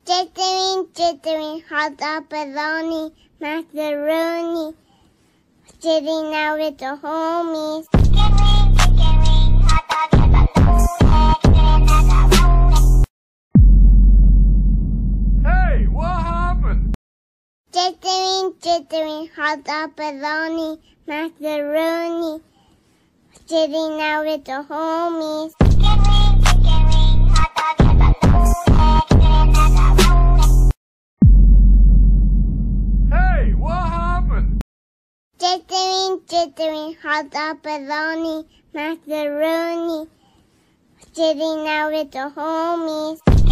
Jittering, hot dog, bologna, macaroni, sitting out with the homies. Chicken wing, hot dog, and bologna. Hey, what happened? Jittering, hot dog, bologna, macaroni, sitting out with the homies. Chicken wing, hot dog, and bologna. Hey, what happened? Jittering, hot dog, bologna, macaroni, sitting out with the homies.